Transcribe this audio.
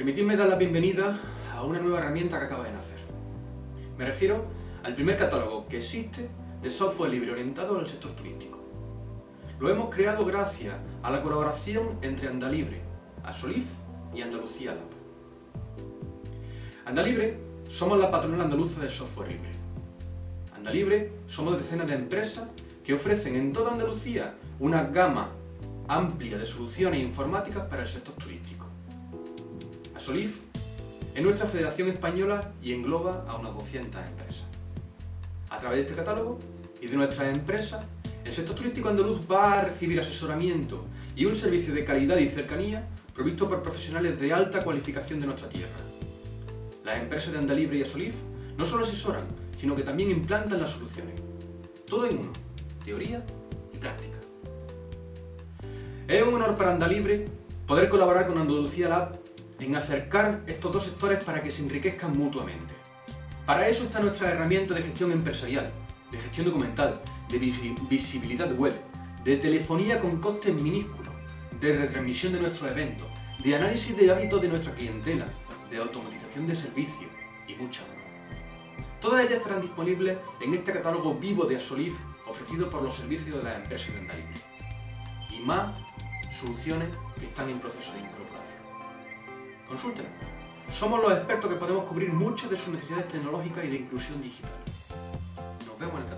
Permitidme dar la bienvenida a una nueva herramienta que acaba de nacer. Me refiero al primer catálogo que existe de software libre orientado al sector turístico. Lo hemos creado gracias a la colaboración entre Andalibre, Asolif y Andalucía Lab. Andalibre somos la patronal andaluza del software libre. Andalibre somos decenas de empresas que ofrecen en toda Andalucía una gama amplia de soluciones informáticas para el sector turístico. Asolif es nuestra federación española y engloba a unas 200 empresas. A través de este catálogo y de nuestras empresas, el sector turístico andaluz va a recibir asesoramiento y un servicio de calidad y cercanía provisto por profesionales de alta cualificación de nuestra tierra. Las empresas de Andalibre y Asolif no solo asesoran, sino que también implantan las soluciones. Todo en uno, teoría y práctica. Es un honor para Andalibre poder colaborar con Andalucía Lab en acercar estos dos sectores para que se enriquezcan mutuamente. Para eso está nuestra herramienta de gestión empresarial, de gestión documental, de visibilidad web, de telefonía con costes minúsculos, de retransmisión de nuestros eventos, de análisis de hábitos de nuestra clientela, de automatización de servicios y muchas más. Todas ellas estarán disponibles en este catálogo vivo de Asolif ofrecido por los servicios de las empresas de Andalibre. Y más soluciones que están en proceso de incorporación. Consúltenos. Somos los expertos que podemos cubrir muchas de sus necesidades tecnológicas y de inclusión digital. Nos vemos en el catálogo.